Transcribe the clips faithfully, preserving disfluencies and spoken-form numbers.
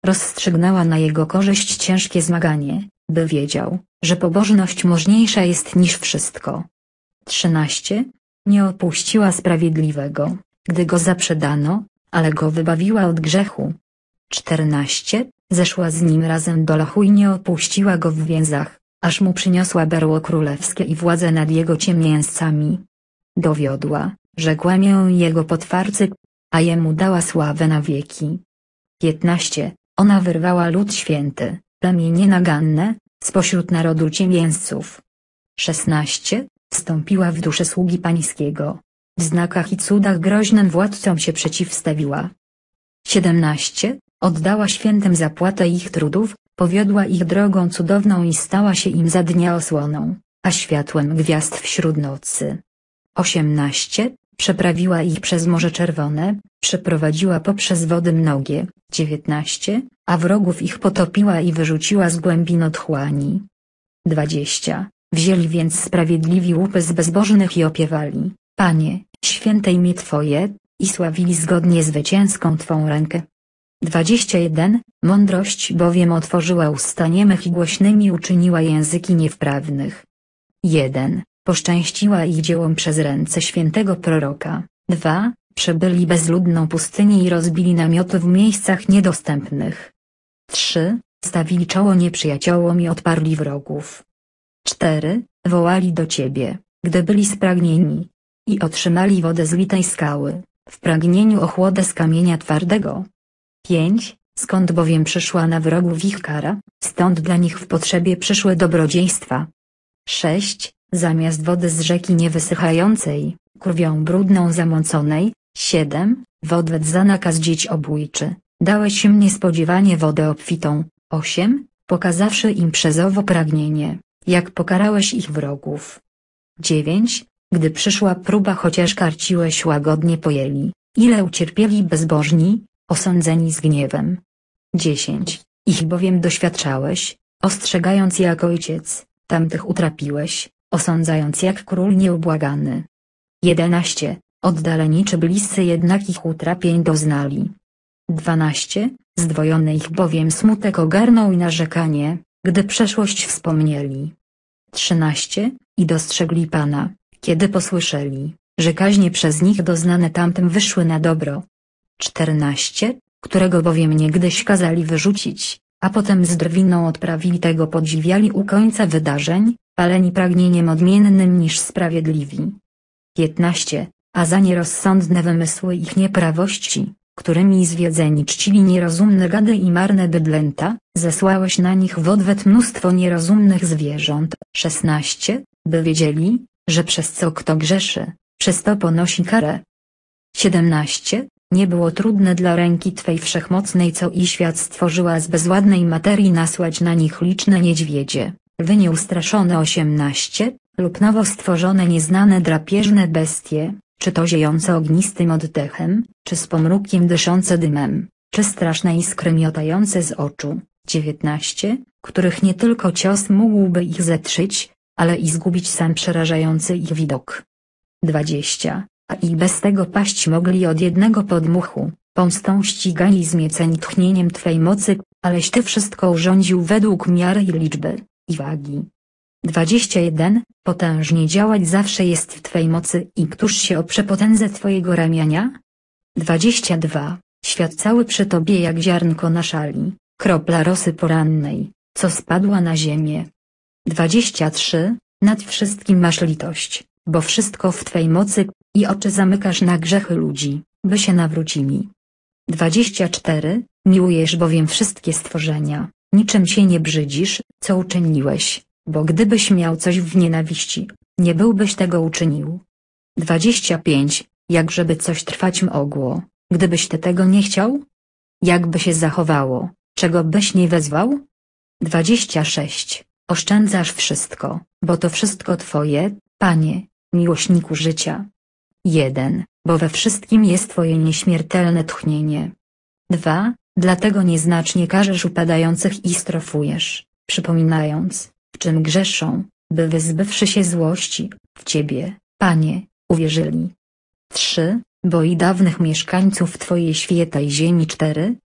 rozstrzygnęła na jego korzyść ciężkie zmaganie, by wiedział, że pobożność możniejsza jest niż wszystko. trzynaście. Nie opuściła sprawiedliwego, gdy go zaprzedano, ale go wybawiła od grzechu. czternaście. Zeszła z nim razem do lochu i nie opuściła go w więzach, aż mu przyniosła berło królewskie i władzę nad jego ciemiężcami. Dowiodła, że kłamią jego potwarcy, a jemu dała sławę na wieki. piętnaście. Ona wyrwała lud święty, plemię nienaganne, spośród narodu ciemiężców. szesnaście. Wstąpiła w duszę sługi pańskiego. W znakach i cudach groźnym władcom się przeciwstawiła. siedemnaście. Oddała świętym zapłatę ich trudów, powiodła ich drogą cudowną i stała się im za dnia osłoną, a światłem gwiazd wśród nocy. osiemnaście. Przeprawiła ich przez Morze Czerwone, przeprowadziła poprzez wody mnogie. dziewiętnaście. A wrogów ich potopiła i wyrzuciła z głębin otchłani. dwadzieścia. Wzięli więc sprawiedliwi łupy z bezbożnych i opiewali: Panie, święte imię Twoje, i sławili zgodnie zwycięską Twą rękę. dwadzieścia jeden. Mądrość bowiem otworzyła usta niemych i głośnymi uczyniła języki niewprawnych. jeden. Poszczęściła ich dziełom przez ręce świętego proroka. dwa. Przebyli bezludną pustynię i rozbili namioty w miejscach niedostępnych. trzy. Stawili czoło nieprzyjaciołom i odparli wrogów. cztery. Wołali do Ciebie, gdy byli spragnieni, i otrzymali wodę z litej skały, w pragnieniu ochłodę z kamienia twardego. pięć. Skąd bowiem przyszła na wrogów ich kara, stąd dla nich w potrzebie przyszłe dobrodziejstwa. sześć. Zamiast wody z rzeki niewysychającej, krwią brudną zamąconej. siedem. W odwet za nakaz dzieciobójczy, dałeś im niespodziewanie wodę obfitą. osiem. Pokazawszy im przez owo pragnienie, jak pokarałeś ich wrogów. dziewięć. Gdy przyszła próba, chociaż karciłeś, łagodnie pojęli, ile ucierpieli bezbożni, osądzeni z gniewem. dziesięć. Ich bowiem doświadczałeś, ostrzegając jak ojciec, tamtych utrapiłeś, osądzając jak król nieubłagany. jedenaście. Oddaleni czy bliscy jednak ich utrapień doznali. dwanaście. Zdwojony ich bowiem smutek ogarnął i narzekanie, gdy przeszłość wspomnieli. trzynaście. I dostrzegli Pana, kiedy posłyszeli, że kaźnie przez nich doznane tamtym wyszły na dobro. czternaście. Którego bowiem niegdyś kazali wyrzucić, a potem z drwiną odprawili, tego podziwiali u końca wydarzeń, paleni pragnieniem odmiennym niż sprawiedliwi. piętnaście. A za nierozsądne wymysły ich nieprawości, którymi zwiedzeni czcili nierozumne gady i marne bydlęta, zesłałeś na nich w odwet mnóstwo nierozumnych zwierząt. szesnaście. By wiedzieli, że przez co kto grzeszy, przez to ponosi karę. siedemnaście. Nie było trudne dla ręki Twej wszechmocnej, co i świat stworzyła z bezładnej materii, nasłać na nich liczne niedźwiedzie, wy nieustraszone. osiemnaście. Lub nowo stworzone nieznane drapieżne bestie, czy to ziejące ognistym oddechem, czy z pomrukiem dyszące dymem, czy straszne iskry miotające z oczu. dziewiętnaście. Których nie tylko cios mógłby ich zetrzyć, ale i zgubić sam przerażający ich widok. dwadzieścia. A i bez tego paść mogli od jednego podmuchu, pomstą ścigali zmieceni tchnieniem Twej mocy, aleś Ty wszystko urządził według miary i liczby, i wagi. dwadzieścia jeden. Potężnie działać zawsze jest w Twej mocy i któż się oprze potędze Twojego ramienia? dwadzieścia dwa. Świat cały przy Tobie jak ziarnko na szali, kropla rosy porannej, co spadła na ziemię. dwadzieścia trzy. Nad wszystkim masz litość, bo wszystko w Twej mocy, i oczy zamykasz na grzechy ludzi, by się nawrócili. dwadzieścia cztery. Miłujesz bowiem wszystkie stworzenia, niczym się nie brzydzisz, co uczyniłeś, bo gdybyś miał coś w nienawiści, nie byłbyś tego uczynił. dwadzieścia pięć. Jakżeby coś trwać mogło, gdybyś Ty tego nie chciał? Jakby się zachowało, czego byś nie wezwał? dwadzieścia sześć. Oszczędzasz wszystko, bo to wszystko Twoje, Panie, miłośniku życia. jeden. Bo we wszystkim jest Twoje nieśmiertelne tchnienie. dwa. Dlatego nieznacznie karzesz upadających i strofujesz, przypominając, w czym grzeszą, by wyzbywszy się złości, w Ciebie, Panie, uwierzyli. trzy. Bo i dawnych mieszkańców Twojej świętej ziemi. cztery.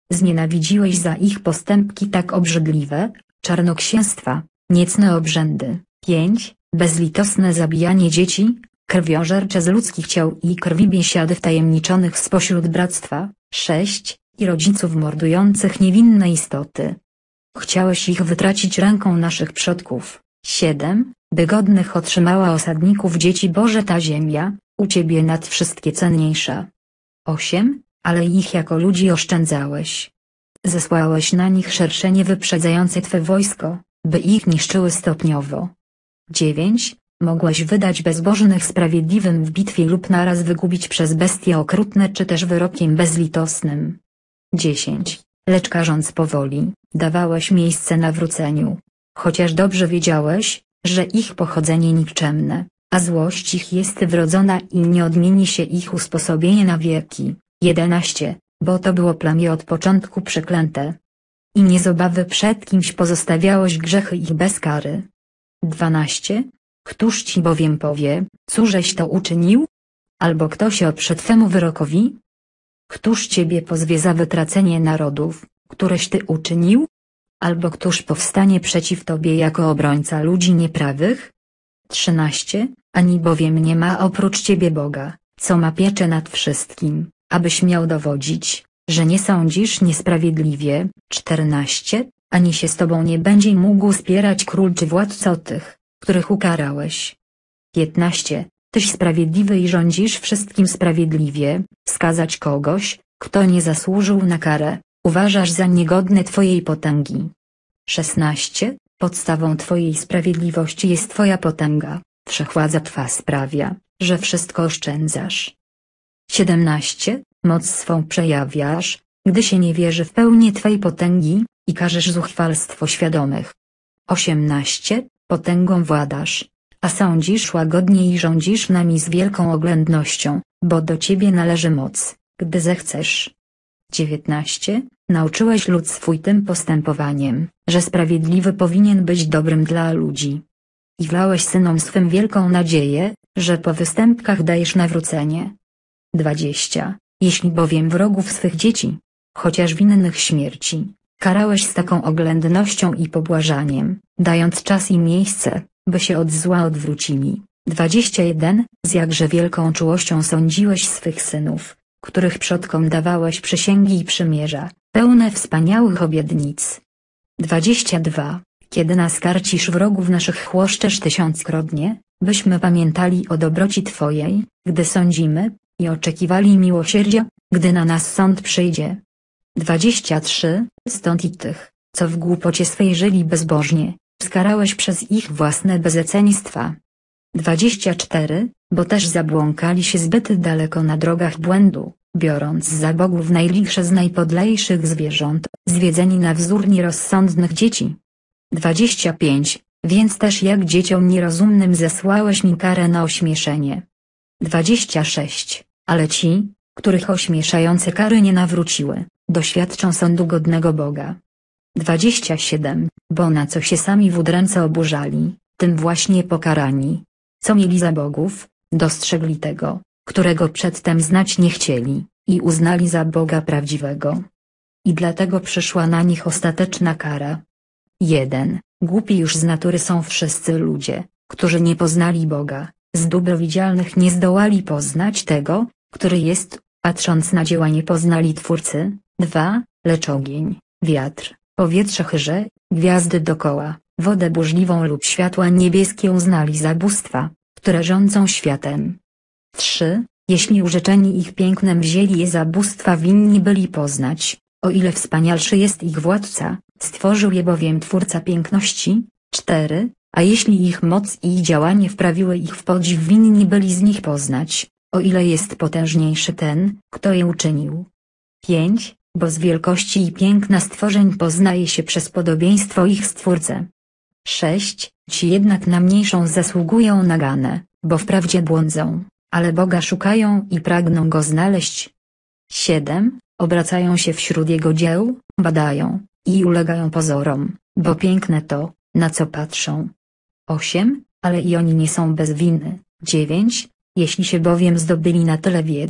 znienawidziłeś za ich postępki tak obrzydliwe, czarnoksięstwa, niecne obrzędy. pięć. Bezlitosne zabijanie dzieci, krwiożercze z ludzkich ciał i krwi biesiady wtajemniczonych spośród bractwa. sześć. I rodziców mordujących niewinne istoty. Chciałeś ich wytracić ręką naszych przodków. siedem. By godnych otrzymała osadników dzieci Boże ta ziemia, u Ciebie nad wszystkie cenniejsza. osiem. Ale ich jako ludzi oszczędzałeś. Zesłałeś na nich szerszenie wyprzedzające Twe wojsko, by ich niszczyły stopniowo. dziewięć. Mogłeś wydać bezbożnych sprawiedliwym w bitwie lub naraz wygubić przez bestie okrutne czy też wyrokiem bezlitosnym. dziesięć. Lecz karząc powoli, dawałeś miejsce nawróceniu. Chociaż dobrze wiedziałeś, że ich pochodzenie nikczemne, a złość ich jest wrodzona i nie odmieni się ich usposobienie na wieki. jedenaście. Bo to było plemię od początku przeklęte. I nie z obawy przed kimś pozostawiałeś grzechy ich bez kary. dwanaście. Któż ci bowiem powie, cóżeś to uczynił? Albo kto się oprze Twemu wyrokowi? Któż Ciebie pozwie za wytracenie narodów, któreś Ty uczynił? Albo któż powstanie przeciw Tobie jako obrońca ludzi nieprawych? trzynaście. Ani bowiem nie ma oprócz Ciebie Boga, co ma pieczę nad wszystkim, abyś miał dowodzić, że nie sądzisz niesprawiedliwie. czternaście. Ani się z Tobą nie będzie mógł spierać król czy władca tych, których ukarałeś. piętnaście. Tyś sprawiedliwy i rządzisz wszystkim sprawiedliwie, skazać kogoś, kto nie zasłużył na karę, uważasz za niegodny Twojej potęgi. szesnaście. Podstawą Twojej sprawiedliwości jest Twoja potęga, wszechwładza Twa sprawia, że wszystko oszczędzasz. siedemnaście. Moc swą przejawiasz, gdy się nie wierzy w pełnię Twej potęgi, i karzesz zuchwalstwo świadomych. osiemnaście. Potęgą władasz, a sądzisz łagodnie i rządzisz nami z wielką oględnością, bo do Ciebie należy moc, gdy zechcesz. dziewiętnaście. Nauczyłeś lud swój tym postępowaniem, że sprawiedliwy powinien być dobrym dla ludzi. I wlałeś synom swym wielką nadzieję, że po występkach dajesz nawrócenie. dwadzieścia. Jeśli bowiem wrogów swych dzieci, chociaż winnych śmierci, karałeś z taką oględnością i pobłażaniem, dając czas i miejsce, by się od zła odwrócili. dwadzieścia jeden. Z jakże wielką czułością sądziłeś swych synów, których przodkom dawałeś przysięgi i przymierza, pełne wspaniałych obietnic. dwadzieścia dwa. Kiedy nas karcisz wrogów naszych chłoszczesz tysiąckrotnie, byśmy pamiętali o dobroci Twojej, gdy sądzimy, i oczekiwali miłosierdzia, gdy na nas sąd przyjdzie. dwadzieścia trzy. Stąd i tych, co w głupocie swej żyli bezbożnie, skarałeś przez ich własne bezeceństwa. dwadzieścia cztery. Bo też zabłąkali się zbyt daleko na drogach błędu, biorąc za bogów najlichsze z najpodlejszych zwierząt, zwiedzeni na wzór nierozsądnych dzieci. dwadzieścia pięć. Więc też jak dzieciom nierozumnym zesłałeś mi karę na ośmieszenie. dwadzieścia sześć. Ale ci, których ośmieszające kary nie nawróciły, doświadczą sądu godnego Boga. dwadzieścia siedem. Bo na co się sami w udręce oburzali, tym właśnie pokarani. Co mieli za bogów, dostrzegli tego, którego przedtem znać nie chcieli, i uznali za Boga prawdziwego. I dlatego przyszła na nich ostateczna kara. jeden. Głupi już z natury są wszyscy ludzie, którzy nie poznali Boga, z dóbr widzialnych nie zdołali poznać tego, który jest, patrząc na dzieła nie poznali Twórcy. dwa. Lecz ogień, wiatr, powietrze chyże, gwiazdy dokoła, wodę burzliwą lub światła niebieskie uznali za bóstwa, które rządzą światem. trzy. Jeśli urzeczeni ich pięknem wzięli je za bóstwa winni byli poznać, o ile wspanialszy jest ich władca, stworzył je bowiem Twórca piękności. cztery. A jeśli ich moc i działanie wprawiły ich w podziw winni byli z nich poznać, o ile jest potężniejszy ten, kto je uczynił. pięć. Bo z wielkości i piękna stworzeń poznaje się przez podobieństwo ich Stwórcę. sześć. Ci jednak na mniejszą zasługują naganę, bo wprawdzie błądzą, ale Boga szukają i pragną Go znaleźć. siedem. Obracają się wśród Jego dzieł, badają, i ulegają pozorom, bo piękne to, na co patrzą. osiem. Ale i oni nie są bez winy. dziewięć. Jeśli się bowiem zdobyli na tyle wiedzy,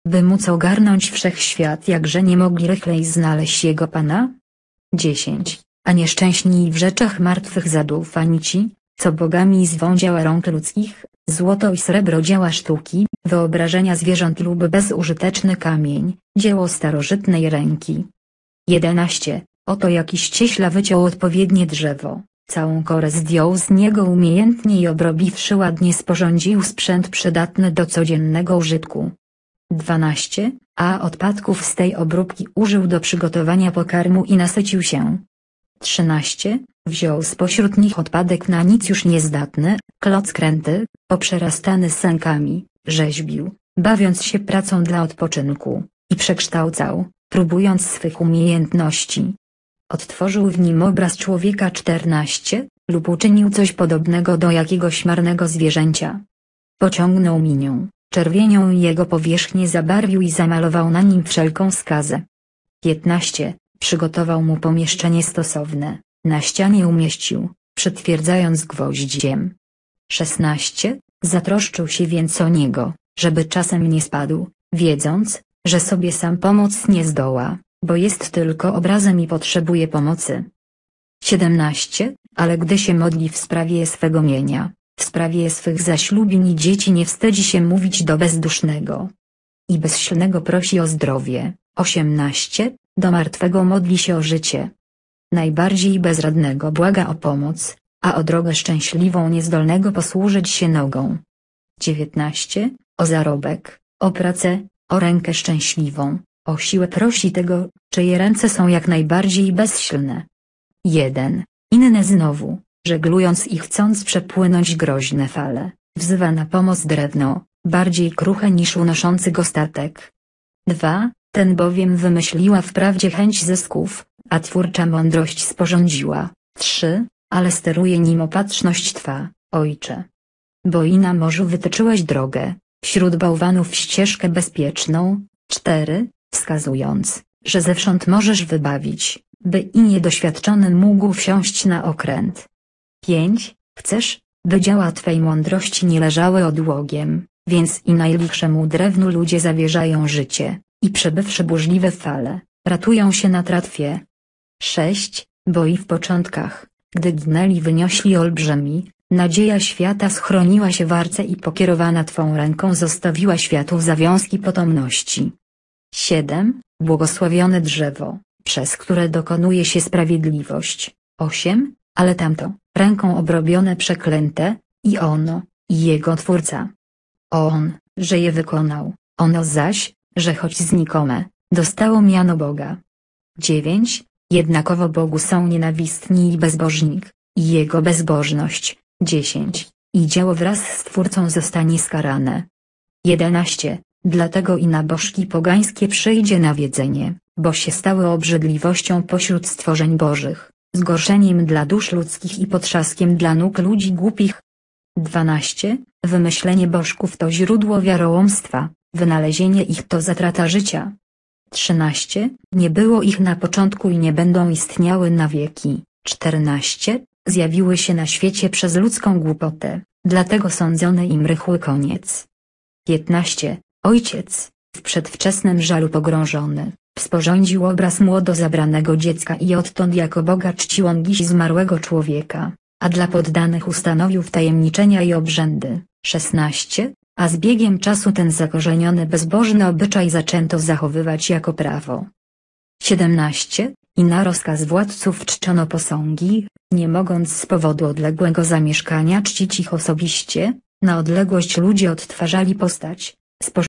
by móc ogarnąć wszechświat, jakże nie mogli rychlej znaleźć jego Pana? dziesięć. A nieszczęśni w rzeczach martwych zadufani ci, co bogami zwą dzieła rąk ludzkich, złoto i srebro dzieła sztuki, wyobrażenia zwierząt lub bezużyteczny kamień, dzieło starożytnej ręki. jedenaście. Oto jakiś cieśla wyciął odpowiednie drzewo, całą korę zdjął z niego umiejętnie i obrobiwszy ładnie sporządził sprzęt przydatny do codziennego użytku. dwanaście. A odpadków z tej obróbki użył do przygotowania pokarmu i nasycił się. trzynaście. Wziął spośród nich odpadek na nic już niezdatny, kloc kręty, poprzerastany sękami, rzeźbił, bawiąc się pracą dla odpoczynku, i przekształcał, próbując swych umiejętności. Odtworzył w nim obraz człowieka. czternaście. Lub uczynił coś podobnego do jakiegoś marnego zwierzęcia. Pociągnął minią, czerwienią i jego powierzchnię zabarwił i zamalował na nim wszelką skazę. piętnaście. Przygotował mu pomieszczenie stosowne, na ścianie umieścił, przytwierdzając gwoździem. szesnaście. Zatroszczył się więc o niego, żeby czasem nie spadł, wiedząc, że sobie sam pomóc nie zdoła, bo jest tylko obrazem i potrzebuje pomocy. siedemnaście. Ale gdy się modli w sprawie swego mienia, w sprawie swych zaślubin i dzieci, nie wstydzi się mówić do bezdusznego i bezsilnego prosi o zdrowie. osiemnaście. Do martwego modli się o życie. Najbardziej bezradnego błaga o pomoc, a o drogę szczęśliwą niezdolnego posłużyć się nogą. dziewiętnaście. O zarobek, o pracę, o rękę szczęśliwą, o siłę prosi tego, czyje ręce są jak najbardziej bezsilne. jeden. Inne znowu, żeglując i chcąc przepłynąć groźne fale, wzywa na pomoc drewno, bardziej kruche niż unoszący go statek. dwa. Ten bowiem wymyśliła wprawdzie chęć zysków, a twórcza mądrość sporządziła. trzy. Ale steruje nim opatrzność Twa, Ojcze. Bo i na morzu wytyczyłeś drogę, wśród bałwanów ścieżkę bezpieczną. cztery. Wskazując, że zewsząd możesz wybawić, by i niedoświadczony mógł wsiąść na okręt. pięć. Chcesz, by dzieła Twej mądrości nie leżały odłogiem, więc i najlichszemu drewnu ludzie zawierzają życie, i przebywszy burzliwe fale, ratują się na tratwie. sześć. Bo i w początkach, gdy ginęli wyniośli olbrzymi, nadzieja świata schroniła się w arce i pokierowana Twą ręką zostawiła światu zawiązki potomności. siedem. Błogosławione drzewo, przez które dokonuje się sprawiedliwość. osiem. Ale tamto, ręką obrobione przeklęte, i ono, i jego twórca. On, że je wykonał, ono zaś, że choć znikome, dostało miano Boga. dziewięć. Jednakowo Bogu są nienawistni i bezbożnik, i jego bezbożność. dziesięć. I dzieło wraz z Twórcą zostanie skarane. jedenaście. Dlatego i na bożki pogańskie przyjdzie nawiedzenie, bo się stały obrzydliwością pośród stworzeń bożych, zgorszeniem dla dusz ludzkich i potrzaskiem dla nóg ludzi głupich. dwanaście. Wymyślenie bożków to źródło wiarołomstwa, wynalezienie ich to zatrata życia. trzynaście. Nie było ich na początku i nie będą istniały na wieki. czternaście. Zjawiły się na świecie przez ludzką głupotę, dlatego sądzony im rychły koniec. piętnaście. Ojciec, w przedwczesnym żalu pogrążony, sporządził obraz młodo zabranego dziecka i odtąd jako Boga czcił on dziś zmarłego człowieka, a dla poddanych ustanowił wtajemniczenia i obrzędy. szesnaście. A z biegiem czasu ten zakorzeniony bezbożny obyczaj zaczęto zachowywać jako prawo. siedemnaście. I na rozkaz władców czczono posągi, nie mogąc z powodu odległego zamieszkania czcić ich osobiście, na odległość ludzie odtwarzali postać,